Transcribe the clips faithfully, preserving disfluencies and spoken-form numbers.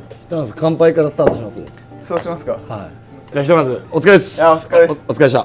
ひとまず乾杯からスタートします。 そうしますか。 はい。じゃあひとまずお疲れです。 いやお疲れです。 お、お疲れでした。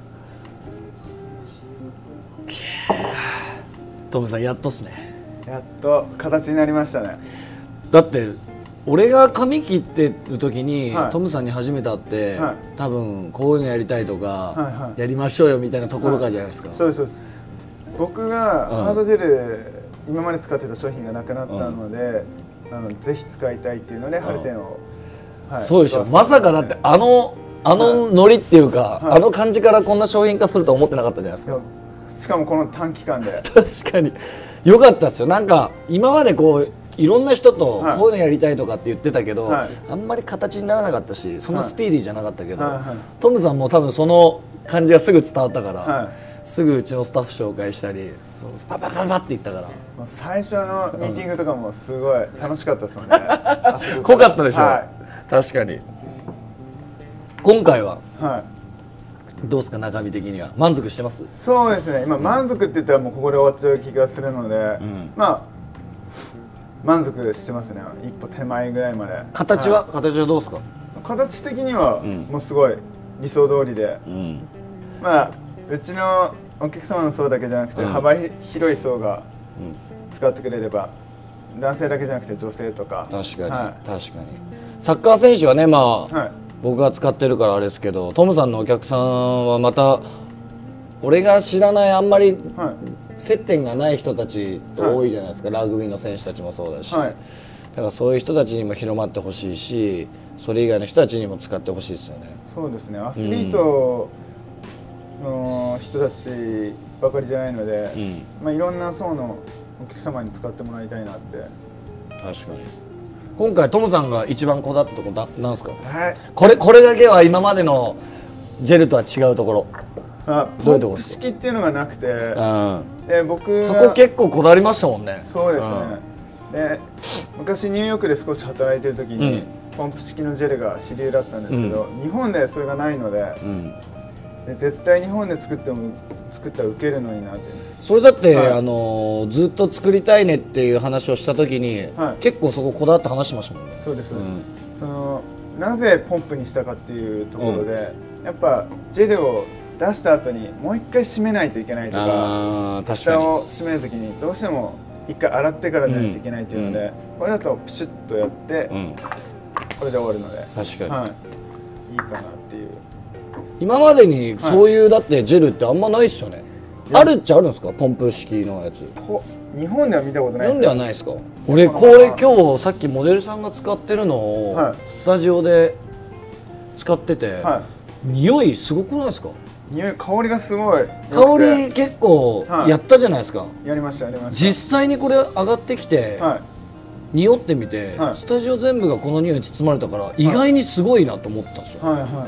トムさんやっとっすね。 やっと形になりましたね。 だって俺が髪切ってる時に、はい、トムさんに初めて会って、はい、多分こういうのやりたいとか、はいはい、やりましょうよみたいなところからじゃないですか。 はい、そうですそうです。僕がハードジェル、うん、今まで使ってた商品がなくなったので、うん、あのぜひ使いたいっていうので、ハルテンを、はい、そうでしょ。 まさかだってあのあのノリっていうか、はい、あの感じからこんな商品化するとは思ってなかったじゃないですか。 しかもこの短期間で確かに良かったですよ。なんか今までこういろんな人とこういうのやりたいとかって言ってたけど、はい、あんまり形にならなかったし、そんなスピーディーじゃなかったけど、はいはいはい、トムさんも多分その感じがすぐ伝わったから、はい、すぐうちのスタッフ紹介したり、パパパパって言ったから。 最初のミーティングとかもすごい楽しかったですもんね。 濃かったでしょ、はい、確かに。今回は、はい、どうですか、中身的には満足してます？ そうですね、今満足って言ったらもうここで終わっちゃう気がするので、うん、まあ満足してますね。一歩手前ぐらいまで。 形は、はい、形はどうですか？ 形的にはもうすごい理想通りで、うん、まあうちのお客様の層だけじゃなくて、うん、幅広い層が使ってくれれば、男性だけじゃなくて女性とか。 確かに、はい、確かに。サッカー選手はね、まあ、はい、僕が使ってるからあれですけど、トムさんのお客さんはまた俺が知らない、あんまり接点がない人たち多いじゃないですか、はい、ラグビーの選手たちもそうだし、はい、だからそういう人たちにも広まってほしいし、それ以外の人たちにも使ってほしいですよね。 そうですね、アスリートの人たちばかりじゃないので、うん、まあ、いろんな層のお客様に使ってもらいたいなって。 確かに。今回トムさんが一番こだわったところなんですか？ はい、 これこれだけは今までのジェルとは違うところ。 あ、どういうところですか？ポンプ式っていうのがなくて、うん、で僕そこ結構こだわりましたもんね。 そうですね、うん、で昔ニューヨークで少し働いてる時に、うん、ポンプ式のジェルが主流だったんですけど、うん、日本でそれがないので、うん、で絶対日本で作っても作ったらウケるのになって。 それだって、はい、あのずっと作りたいねっていう話をした時に、はい、結構そここだわって話しましたもんね。 そうですそうです、うん、そのなぜポンプにしたかっていうところで、うん、やっぱジェルを出した後にもう一回締めないといけないとか、蓋を閉める時にどうしても一回洗ってからじゃないといけないというので、うん、これだとプシュッとやって、うん、これで終わるので、 確かに、 はい、いいかなっていう。 今までにそういう、はい、だってジェルってあんまないですよね。あるっちゃあるんですか、ポンプ式のやつ。 日本では見たことないです。 日本ではないですか。俺これ今日さっきモデルさんが使ってるのを、はい、スタジオで使ってて、はい、匂いすごくないですか？ 匂い、香りがすごい。 香り結構やったじゃないですか。はい、 やりましたやりました。 実際にこれ上がってきて、はい、匂ってみて、はい、スタジオ全部がこの匂いに包まれたから意外にすごいなと思ったんですよ。はいはい。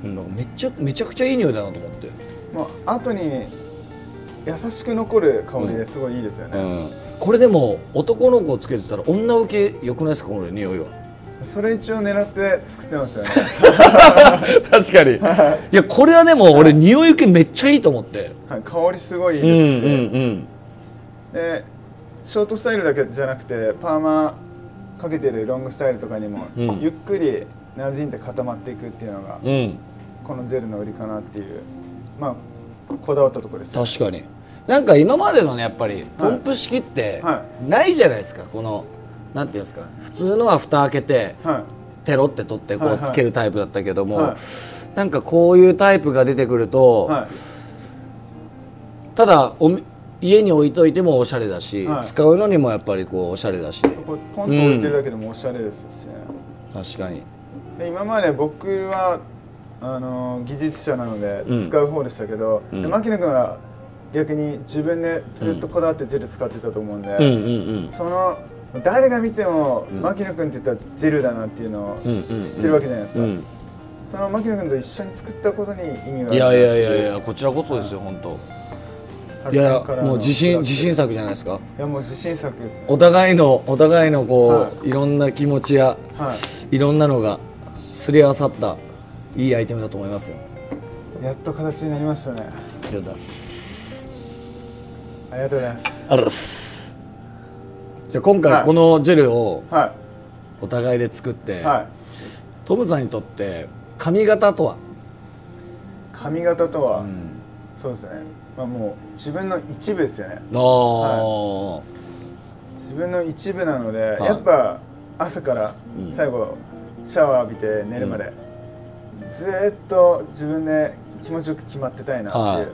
なんかめちゃめちゃくちゃいい匂いだなと思って。 まあ後に優しく残る香りですごいいいですよね。うんうん、これでも男の子をつけてたら女受け良くないですか、これ匂いは。 それ一応狙って作ってますよね。 確かに。いやこれはでも俺匂い受けめっちゃいいと思って。 はい、香りすごいいいですし、うんうんうん、でショートスタイルだけじゃなくてパーマかけてるロングスタイルとかにも、うん、ゆっくり馴染んで固まっていくっていうのが、うん、このジェルの売りかなっていう、まあこだわったところです、ね。 確かに。なんか今までのねやっぱりポンプ式ってないじゃないですか、この。なんていうんですか、普通のは蓋開けて、はい、テロって取ってこうつけるタイプだったけども、はいはい、なんかこういうタイプが出てくると、はい、ただお家に置いといてもおしゃれだし、はい、使うのにもやっぱりこうおしゃれだし、 これポンと置いてるだけでもおしゃれですしね。 うん、確かに。 で今まで僕はあの技術者なので使う方でしたけど、うん、で牧野君は逆に自分でずっとこだわってジェル使ってたと思うんで、うんうんうん、その誰が見ても、うん、牧野君って言ったらジェルだなっていうのを知ってるわけじゃないですか。うんうんうん、その牧野君と一緒に作ったことに意味があるなっていう。 いやいやいやいや、こちらこそですよ、はい、本当。いやもう自信自信作じゃないですか。 いやもう自信作です、ね。 お互いのお互いのこう、はい、いろんな気持ちや、はい、いろんなのがすり合わさったいいアイテムだと思いますよ。 やっと形になりましたね。ありがとうございます。 ありがとうございます。 ありがとうございます。 じゃあ今回このジェルをはいお互いで作って、 はい、 トムさんにとって髪型とは？ 髪型とは、うん、そうですね、まあ、もう自分の一部ですよね。あ、 はい、 自分の一部なので、はい、やっぱ朝から最後、うん、シャワー浴びて寝るまで、うん、ずっと自分で気持ちよく決まってたいなっていう、はい、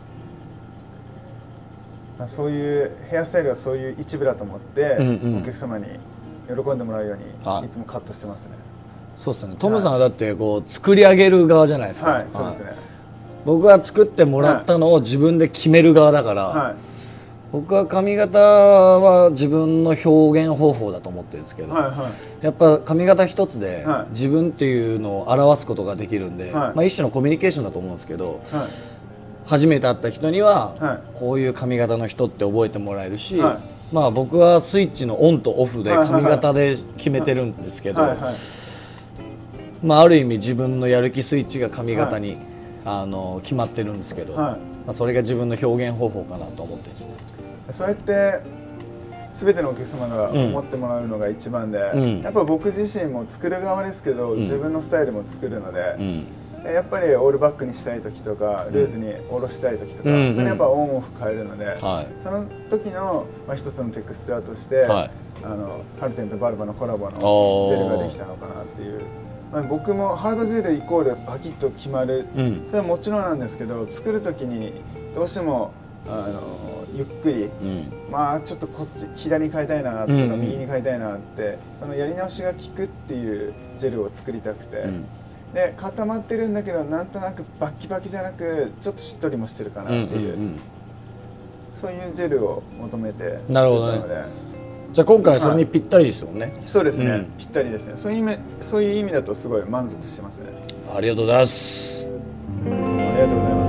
まあ、そういうヘアスタイルはそういう一部だと思って、うんうん、お客様に喜んでもらうようにいつもカットしてますね。 そうですね。トムさんはだってこう作り上げる側じゃないですか。 はい、そうですね。 僕は作ってもらったのを自分で決める側だから、はい、僕は髪型は自分の表現方法だと思ってるんですけど、はいはい、やっぱ髪型一つで自分っていうのを表すことができるんで、はい、まあ一種のコミュニケーションだと思うんですけど、はい、初めて会った人には、はい、こういう髪型の人って覚えてもらえるし、はい、まあ僕はスイッチのオンとオフで髪型で決めてるんですけど、まあある意味自分のやる気スイッチが髪型に、はい、あの決まってるんですけど、はい、まあそれが自分の表現方法かなと思ってるんですね。 そうやって全てのお客様が思ってもらうのが一番で、うん、やっぱ僕自身も作る側ですけど、うん、自分のスタイルも作るので、うん、やっぱりオールバックにしたい時とかルーズに下ろしたい時とか、うん、それやっぱオンオフ変えるので、はい、その時の、まあ、一つのテクスチャーとして、はい、あのハルテンとバルバのコラボのジェルができたのかなっていう。まあ、僕もハードジェルイコールパキッと決まる、うん、それはもちろんなんですけど、作る時にどうしてもあのゆっくり、うん、まあちょっとこっち左に変えたいなとか、うんうん、右に変えたいなって、そのやり直しが効くっていうジェルを作りたくて、うん、で固まってるんだけどなんとなくバッキバキじゃなくちょっとしっとりもしてるかなっていう、うんうんうん、そういうジェルを求めて作ったので。 じゃあ今回はそれにぴったりですよね。はい、 そうですね、うん、ぴったりですね。そういう意味、そういう意味だとすごい満足してますね。 ありがとうございます。 ありがとうございます。